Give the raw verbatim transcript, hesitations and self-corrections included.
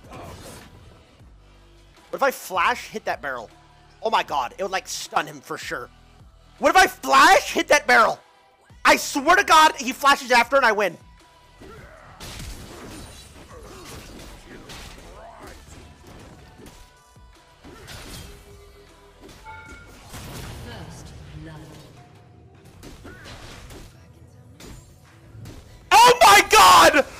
What if I flash, hit that barrel? Oh my god, it would like stun him for sure. What if I flash, hit that barrel? I swear to god, he flashes after and I win. Oh my god!